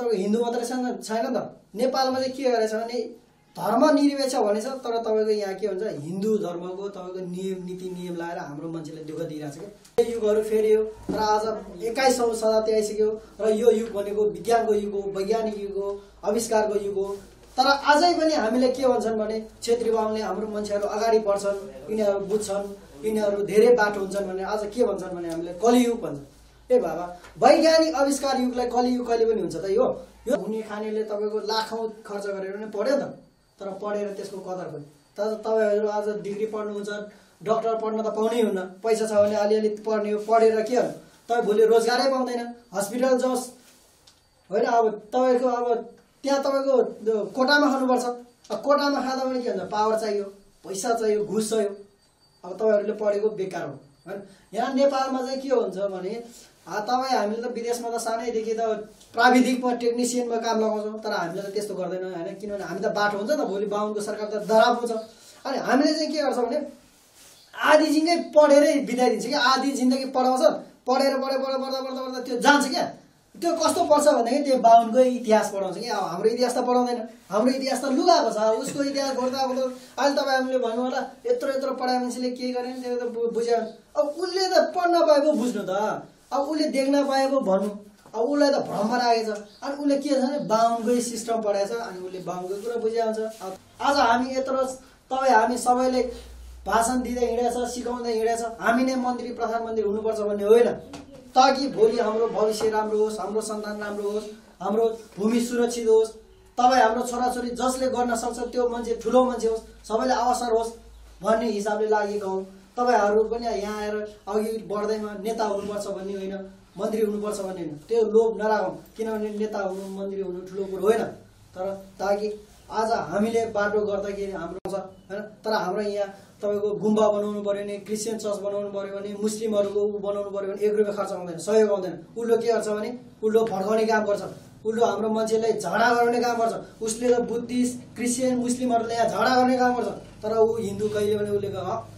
तपाईको हिन्दू मात्रै छैन त नेपालमा चाहिँ के गरेछ भने धर्मनिरपेक्ष भनेछ तर तपाईको यहाँ के भन्छ हिन्दू धर्मको तपाईको नियम नीति नियम लाएर हाम्रो मान्छेले दुःख दिइरहेछ के युगहरू फेरियो र आज 21औं शताब्दी आइसक्यो र यो युग भनेको विज्ञानको युग हो वैज्ञानिक युग हो आविष्कारको युग हो तर अझै पनि हामीले के भन्छन् भने क्षेत्री बाहुनले हाम्रो मान्छेहरू अगाडि बढ्छन् यिनीहरू बुझ्छन् यिनीहरू धेरै बाटो हुन्छन् भने आज के भन्छन् भने हामीले कलियुग भन्छ ए बाबा वैज्ञानिक आविष्कार युगलाई कलियुग कहिले पनि हुन्छ त यो हुने खानेले तपाईको लाखौं खर्च गरेर पनि पढ्यो त तर पढेर त्यसको कदर पनि तर तपाईहरु आज डिग्री पढ्नुहुन्छ डाक्टर पढ्न त पाउनै हुन्न पैसा छ भने अलिअलि पढ्ने हो पढेर के गर्नु तपाई भोलि रोजगारै पाउँदैन हस्पिटल जस हैन अब तपाईको अब त्यहाँ तपाईको कोटामा खानुपर्छ अब कोटामा खाँदा पनि के हुन्छ पावर चाहियो पैसा चाहियो घुस चाहियो अब तपाईहरुले पढेको बेकार हो हैन यहाँ नेपालमा चाहिँ के हुन्छ भने तपाई हामीले त विदेशमा त सानैदेखि त प्राविधिकमा टेक्निशियनमा काम लगाउँछौं तर हामीले त त्यस्तो गर्दैनौं हैन किनभने हामी त बाटो हुन्छ त भोलि बाहुनको सरकार त दराब हुन्छ अनि हामीले चाहिँ के गर्छौं भने आधी जिन्दगी पढेरै बिताइदिन्छ के आधी जिन्दगी पढाउँछ पढेर पढ्दा त्यो जान्छ के त्यो कस्तो पर्छ भन्दाखेरि त्यो बाहुनको इतिहास पढाउँछ कि अब हाम्रो इतिहास त पढाउँदैन हाम्रो इतिहास त लुगाको छ उसको इतिहास गर्दा अब अहिले तपाईँ हामीले भन्नु होला यत्रो पढाए मान्छेले के गर्ने त्यो त बुझ्या अब उसले त पढ्न पाए पो बुझ्नु त अब उसले देख्न पाए पो भन्नु अब उसलाई त भ्रममा लागेछ अनि उसले के छ भने बाहुनकै सिस्टम पढाएछ अनि उसले बाहुनकै कुरा बुझ्या हुन्छ आज हामी यत्रो तपाईँ हामी सबैले भाषण दिँदै हिँडेछ सिकाउँदै हिँडेछ हामी नै मन्त्री प्रधानमन्त्री हुनुपर्छ भन्ने होइन ताकि भोलि हाम्रो भविष्य राम्रो होस् हाम्रो सन्तान राम्रो होस् हाम्रो भूमि सुरक्षित होस् तपाई हाम्रो छोराछोरी जसले गर्न सक्छ त्यो मान्छे ठुलो मान्छे होस् सबैले अवसर होस् भन्ने हिसाबले लागेको हौ तपाईहरु पनि यहाँ आएर अघि बढ्दैमा नेता हुनुपर्छ भन्ने होइन मन्त्री हुनुपर्छ भन्ने होइन त्यो लोभ नराखौं किनभने नेता हुनु मन्त्री हुनु ठुलो कुरो होइन तर ताकि आज हामीले बाटो गर्दाखेरि हाम्रो छ हैन तर हाम्रो यहाँ तपाईको गुम्बा बनाउनु पर्यो भने क्रिश्चियन चर्च बनाउनु पर्यो भने मुस्लिमहरुको बनाउनु पर्यो भने 1 रुपैयाँ खर्च आउँदैन सहयोग आउँदैन उल्लो के गर्छ भने उल्लो फड्काउने काम गर्छ उल्लो हाम्रो मान्छेलाई झगडा गर्ने काम गर्छ उसले त बुद्धिस्ट क्रिश्चियन मुस्लिमहरुले यहाँ झगडा गर्ने काम गर्छ तर उ हिन्दू कहिले पनि उले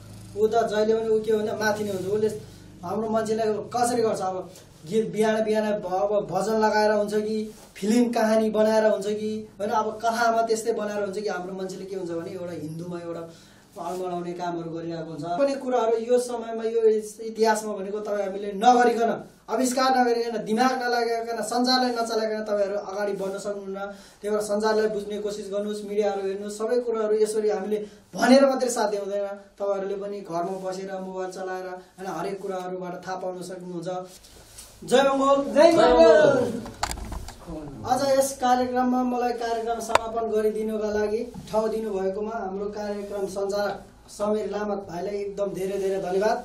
उ त जहिले पनि उ के हुन्छ माथि नै हुन्छ उले हाम्रो मान्छेलाई कसरी गर्छ अब गीत बिहान अब भजन लगाएर हुन्छ कि फिल्म कहानी बनाएर हुन्छ कि हैन अब कथामा त्यस्तै बनाएर हुन्छ कि हाम्रो मान्छेले के हुन्छ भने एउटा हिन्दूमा एउटा अलमलाउने कामहरु गरिरहेको हुन्छ पनि कुराहरु यो समयमा यो इतिहासमा भनेको तपाई हामीले नगरिकन आविष्कार नगरिकन दिमाग नलागिकन संसारलाई नचलाइकन तपाईहरु अगाडि बढ्न सक्नुहुन्न त्यही भएर संसारलाई बुझ्ने कोसिस गर्नुस् मिडियाहरु हेर्नुस् सबै कुराहरु यसरी हामीले भनेर मात्रै साध्य हुँदैन तपाईहरुले पनि घरमा बसेर मोबाइल चलाएर हैन हरेक कुराहरुबाट थाहा पाउन सक्नुहुन्छ जय मंगल जय मंगल आज यस कार्यक्रममा मलाई कार्यक्रम समापन गरिदिनुका लागि ठाउँ दिनु भएकोमा हाम्रो कार्यक्रम सञ्चालक समीर लामत भाइलाई एकदम धेरै धन्यवाद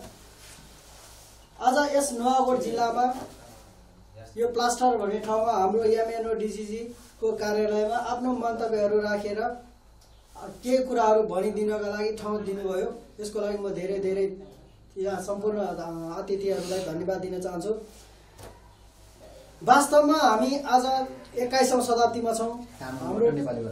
आज यस नुवाकोट जिल्लामा यो प्लास्टर भन्ने ठाउँमा हाम्रो एमएनओ डीजीजी को कार्यालयमा आफ्नो मन्तव्यहरू राखेर के कुराहरू भनिदिनका लागि ठाउँ दिनुभयो यसको लागि म धेरै यहाँ सम्पूर्ण अतिथिहरूलाई धन्यवाद दिन चाहन्छु वास्तवमा हामी आज 21औं शताब्दीमा छौं हाम्रो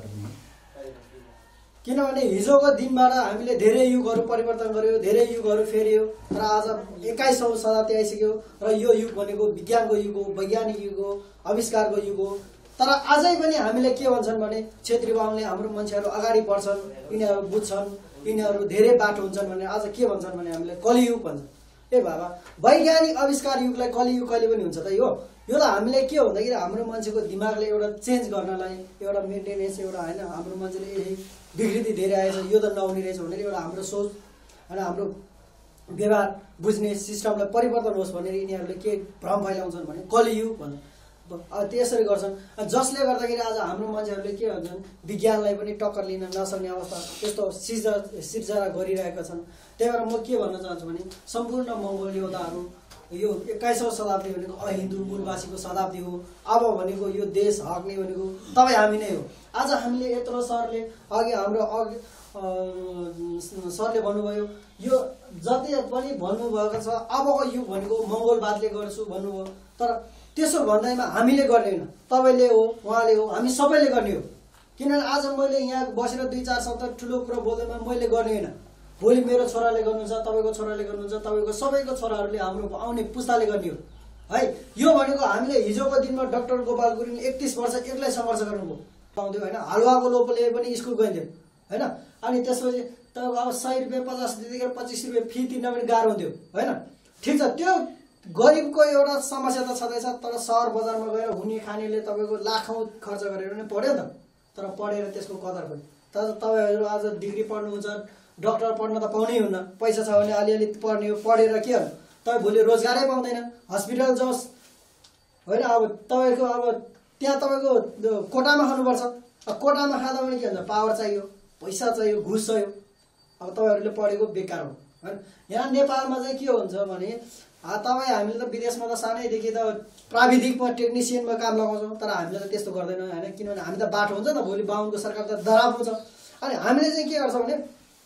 किनभने हिजोको दिनबाट हामीले धेरै युगहरू परिवर्तन गर्यो धेरै युगहरू फेरियो र आज 21औं शताब्दी आइसक्यो र यो युग भनेको विज्ञानको युग हो वैज्ञानिक युग हो आविष्कारको युग हो तर अझै पनि हामीले के भन्छन् भने क्षेत्री बाहुनले हाम्रो मान्छेहरू अगाडि बढ्छन् यिनीहरू बुझ्छन् यिनीहरू धेरै बाटो हुन्छन् भने आज के भन्छन् भने हामीले कलियुग भन्छ ए बाबा वैज्ञानिक आविष्कार युगलाई कलियुग कहिले पनि हुन्छ त यो त हामीले के भन्दाखेरि हाम्रो मान्छेको दिमागले एउटा चेन्ज गर्नलाई एउटा मेन्टेनेन्स एउटा हैन हाम्रो मान्छेले यही विकृति धेरै आएछ यो त नहुने रहेछ भनेर एउटा हाम्रो सोच हैन हाम्रो व्यवहार बुझ्ने सिस्टमलाई परिवर्तन होस् भनेर यिनीहरूले के भ्रम फैलाउँछन् भने कलियुग भन्छ त्यसरी गर्छन् जसले गर्दाखेरि आज हाम्रो मान्छेहरूले के भन्छन् विज्ञानलाई पनि टक्कर लिन नसक्ने अवस्था त्यस्तो सिर्जना गरिरहेका छन् त्यही भएर म के भन्न चाहन्छु भने सम्पूर्ण मंगोल योद्धाहरू यो 21औं शताब्दी भनेको अहिन्दू मूलवासीको शताब्दी हो अब भनेको यो देश हक्ने भनेको तपाई हामी नै हो आज हामीले यत्रो सरले अघि हाम्रो सरले भन्नुभयो यो जति पनि भन्नुभएको छ अबको युग भनेको मंगोलवादले गर्छु भन्नुभयो तर त्यसो भन्दैमा हामीले गर्ने हैन तपाईले हो उहाँले हो हामी सबैले गर्ने हो किनभने आज मैले यहाँ बसेर 2-4 शब्द ठुलो कुरा बोल्दैमा मैले गर्ने हैन भोलि मेरो छोराले गर्नुहुन्छ तपाईको छोराले गर्नुहुन्छ तपाईको सबैको छोराहरूले हाम्रो आउने पुस्ताले गर्ने हो है। यो भनेको हामीले हिजोको दिनमा डाक्टर गोपाल गुरुङ 31 वर्ष एक्लै सङ्घर्ष गर्नुभयो पाउँथ्यो होइन। हलुवाको लोपले पनि स्कुल गइन्थ्यो होइन। अनि त्यसपछि त अब 100 रुपियाँ 50 रुपियाँदेखि 25 रुपियाँ फी तिर्न पनि गाह्रो हुन्थ्यो होइन। ठिक छ, त्यो गरिबको एउटा समस्या त छँदैछ, तर सहर बजारमा गएर हुने खानेले तपाईँको लाखौँ खर्च गरेर पनि पढ्यो त, तर पढेर त्यसको कदर पनि। तर तपाईँहरू आज डिग्री पढ्नुहुन्छ, डक्टर पढ्न त पाउनै हुन्न, पैसा छ भने अलिअलि पढ्ने हो, पढेर के हो तपाईँ भोलि रोजगारै पाउँदैन, हस्पिटल जाओस् होइन। अब तपाईँको अब त्यहाँ तपाईँको कोटामा खानुपर्छ, कोटामा खाँदा पनि के भन्छ पावर चाहियो, पैसा चाहियो, घुस चाहियो। अब तपाईँहरूले पढेको बेकार हो होइन। यहाँ नेपालमा चाहिँ के हुन्छ भने तपाईँ हामीले त विदेशमा त सानैदेखि त प्राविधिकमा टेक्निसियनमा काम लगाउँछौँ, तर हामीले त त्यस्तो गर्दैनौँ होइन। किनभने हामी त बाटो हुन्छ त, भोलि बाहुनको सरकार त दराब हुन्छ। अनि हामीले चाहिँ के गर्छौँ भने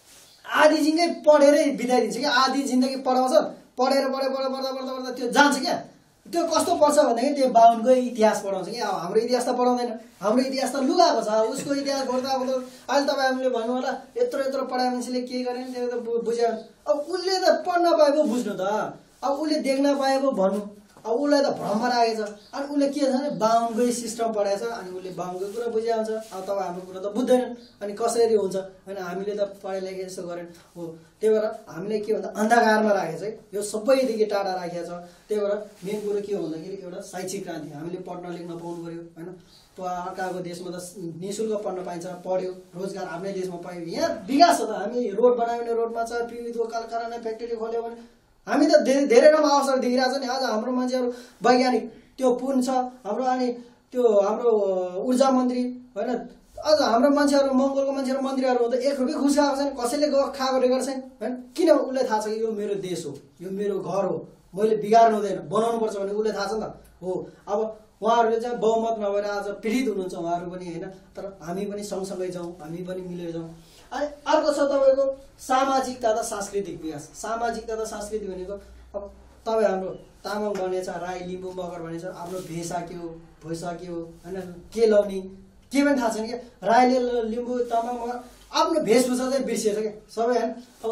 आधी जिन्दगी पढेरै बिताइदिन्छ कि, आधी जिन्दगी पढाउँछ, पढेर पढ्दा त्यो जान्छ क्या। त्यो कस्तो पर्छ भनेदेखि त्यो बाहुनकै इतिहास पढाउँछ कि। अब हाम्रो इतिहास त पढाउँदैन, हाम्रो इतिहास त लुगाएको छ, उसको इतिहास पढ्दा अब अहिले तपाईँ हामीले भन्नु होला यत्रो पढाए मान्छेले के गरेन त्यो त बुझ्यो। अब उसले त पढ्न पाए पो बुझ्नु त, अब उसले देख्न पाए पो भन्नु। अब उसलाई त भ्रममा राखेको छ, अनि उसले के छ भने बाहुनकै सिस्टम पढाएको छ, अनि उसले बाहुनकै कुरा बुझिया हुन्छ। अब तपाईँ हाम्रो कुरा त बुझ्दैनन्, अनि कसरी हुन्छ होइन। हामीले त पढाइ लेखे यस्तो गरेन हो। त्यही भएर हामीले के भन्दा अन्धकारमा राखेको छ, यो सबैदेखि टाढा राखेको छ। त्यही भएर मेन कुरो के हो भन्दाखेरि एउटा शैक्षिक क्रान्ति, हामीले पढ्न लेख्न पाउनु पऱ्यो होइन। अर्काको देशमा त निःशुल्क पढ्न पाइन्छ, पढ्यो, रोजगार आफ्नै देशमा पायो। यहाँ विकास छ त, हामी रोड बनायो भने रोडमा छ, विद्युतको कारखाना फ्याक्ट्री खोल्यो भने हामी त धेरै राम्रो अवसर देखिरहेको छ नि। आज हाम्रो मान्छेहरू वैज्ञानिक, त्यो पुन छ हाम्रो, अनि त्यो हाम्रो ऊर्जा मन्त्री होइन। अझ हाम्रो मान्छेहरू मङ्गोलको मान्छेहरू मन्त्रीहरू हुँदा 1 रुपियाँ घुस खाएको छैन, कसैले खाएको रेकर्ड छैन होइन। किन उसलाई थाहा छ कि यो मेरो देश हो, यो मेरो घर हो, मैले बिगार्नु हुँदैन, बनाउनुपर्छ भने उसले थाहा छ नि त हो। अब उहाँहरूले चाहिँ बहुमत नभएर आज पीडित हुनुहुन्छ उहाँहरू पनि होइन। तर हामी पनि सँगसँगै जाउँ, हामी पनि मिलेर जाउँ। अनि अर्को छ तपाईँको सामाजिक तथा सांस्कृतिक विकास। सामाजिक तथा संस्कृति भनेको अब तपाईँ हाम्रो तामाङ बनेछ, राई, लिम्बू, मगर भनेछ, आफ्नो भेषा के हो, भैसा के हो होइन, के लाउने के पनि थाहा छैन क्या। राईले, लिम्बू, तामाङ, मगर आफ्नो वेशभूषा चाहिँ बिर्सिएछ क्या सबै होइन।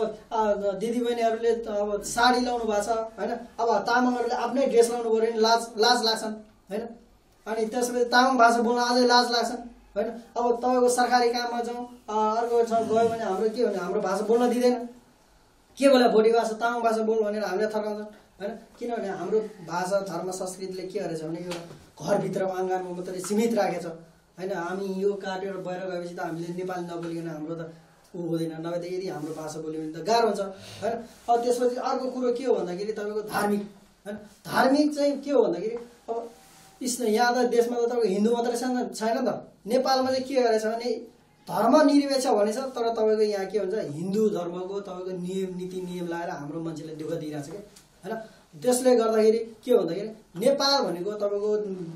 अब दिदीबहिनीहरूले अब साडी लाउनु भएको छ होइन। अब तामाङहरूले आफ्नै ड्रेस लाउनु पऱ्यो भने लाज लाग्छन् होइन। अनि त्यसपछि तामाङ भाषा बोल्न अझै लाज लाग्छन् होइन। अब तपाईँको सरकारी काममा जाउँ, अर्को गयो भने हाम्रो के भने हाम्रो भाषा बोल्न दिँदैन, के बोला भोलि भाषा तामाङ भाषा बोल भनेर हामीले थर्काउँछन् होइन। किनभने हाम्रो भाषा धर्म संस्कृतिले के गरेछ भने यो घरभित्रको आँगनमा मात्रै सीमित राखेछ होइन। हामी यो काटेर बाहिर गएपछि त हामीले नेपाली नबोलिकन हाम्रो त ऊ हुँदैन, नभए त यदि हाम्रो भाषा बोल्यो भने त गाह्रो हुन्छ होइन। अब त्यसपछि अर्को कुरो के हो भन्दाखेरि तपाईँको धार्मिक होइन। धार्मिक चाहिँ के हो भन्दाखेरि अब यहाँ त देशमा त तपाईँको हिन्दू मात्रै छैन त, नेपालमा चाहिँ के गरेछ भने धर्मनिरपेक्ष भनेछ, तर तपाईँको यहाँ के भन्छ हिन्दू धर्मको तपाईँको नियम नीति नियम लाएर हाम्रो मान्छेले दुःख दिइरहेछ क्या होइन। त्यसले गर्दाखेरि के भन्दाखेरि नेपाल भनेको तपाईँको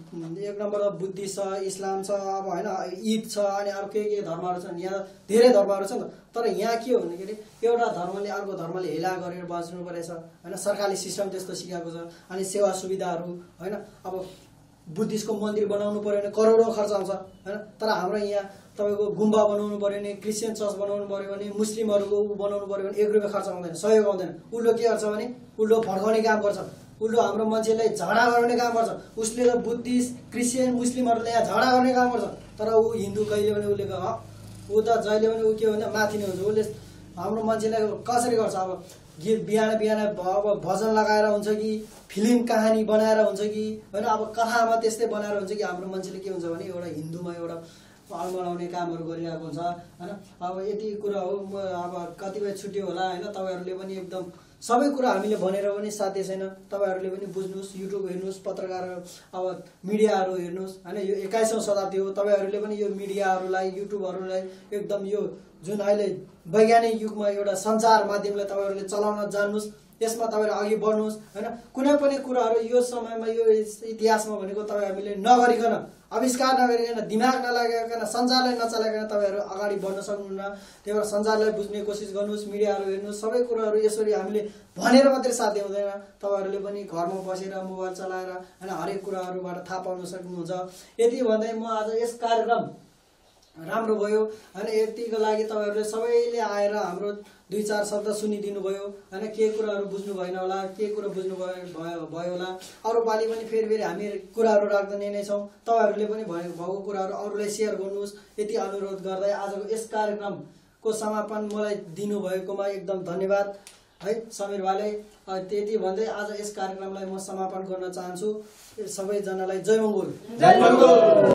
1 नम्बरमा बुद्धिस्ट छ, इस्लाम छ, अब होइन ईद छ, अनि अरू के धर्महरू छन्। यहाँ धेरै धर्महरू छन् त, तर यहाँ के हो भन्दाखेरि एउटा धर्मले अर्को धर्मले हेला गरेर बाँच्नु परेछ होइन। सरकारले सिस्टम त्यस्तो सिकाएको छ, अनि सेवा सुविधाहरू होइन। अब बुद्धिस्टको मन्दिर बनाउनु पऱ्यो भने करोडौँ खर्च आउँछ होइन। तर हाम्रो यहाँ तपाईँको गुम्बा बनाउनु पऱ्यो भने, क्रिस्चियन चर्च बनाउनु पऱ्यो भने, मुस्लिमहरूको बनाउनु पऱ्यो भने 1 रुपियाँ खर्च आउँदैन, सहयोग आउँदैन। उल्टो के गर्छ भने उल्टो भड्काउने काम गर्छ, उल्टो हाम्रो मान्छेलाई झगडा गर्ने काम गर्छ। उसले त बुद्धिस्ट क्रिस्चियन मुस्लिमहरूले यहाँ झगडा गर्ने काम गर्छ, तर ऊ हिन्दू कहिले पनि उसले ऊ त जहिले पनि ऊ के भन्छ माथि नै हुन्छ। उसले हाम्रो मान्छेलाई कसरी गर्छ, अब गीत बिहान अब भजन लगाएर हुन्छ कि फिल्म कहानी बनाएर हुन्छ कि होइन। अब कथामा त्यस्तै बनाएर हुन्छ कि हाम्रो मान्छेले के हुन्छ भने एउटा हिन्दूमा एउटा अलमलाउने कामहरू गरिरहेको हुन्छ होइन। अब यति कुरा हो, म अब कतिपय छुट्यो होला होइन। तपाईँहरूले पनि एकदम सबै कुरा हामीले भनेर पनि साध्य छैन, तपाईँहरूले पनि बुझ्नुहोस्, युट्युब हेर्नुहोस्, पत्रकार अब मिडियाहरू हेर्नुहोस् होइन। यो 21औं शताब्दी हो, तपाईँहरूले पनि यो मिडियाहरूलाई युट्युबहरूलाई एकदम यो जुन अहिले वैज्ञानिक युगमा एउटा सञ्चार माध्यमलाई तपाईँहरूले चलाउन जान्नुहोस्, यसमा तपाईँहरू अघि बढ्नुहोस् होइन। कुनै पनि कुराहरू यो समयमा यो इतिहासमा भनेको तपाईँ हामीले नगरिकन, आविष्कार नगरिकन, दिमाग नलागिकन, सञ्चारलाई नचलाइकन तपाईँहरू अगाडि बढ्न सक्नुहुन्न। त्यही भएर सञ्चारलाई बुझ्ने कोसिस गर्नुहोस्, मिडियाहरू हेर्नुहोस्, सबै कुराहरू यसरी हामीले भनेर मात्रै साध्य हुँदैन। तपाईँहरूले पनि घरमा बसेर मोबाइल चलाएर होइन हरेक कुराहरूबाट थाहा पाउन सक्नुहुन्छ। यति भन्दै म आज यस कार्यक्रम राम्रो भयो हैन। यतिको लागि तपाईहरुले सबैले आएर हाम्रो 2-4 शब्द सुनिदिनु भयो हैन। के कुराहरु बुझ्नु भएन होला, के कुरा बुझ्नु भयो होला। अरु पालि पनि फेरि हामी कुराहरु राख्दै नै छौं। तपाईहरुले पनि भएको कुराहरु अरूलाई शेयर गर्नुस् यति अनुरोध गर्दै आजको यस कार्यक्रमको समापन मलाई दिनु भएकोमा एकदम धन्यवाद है समीर भाइले। त्यति भन्दै आज यस कार्यक्रमलाई म समापन गर्न चाहन्छु। सबैजनालाई जय मङ्गोल।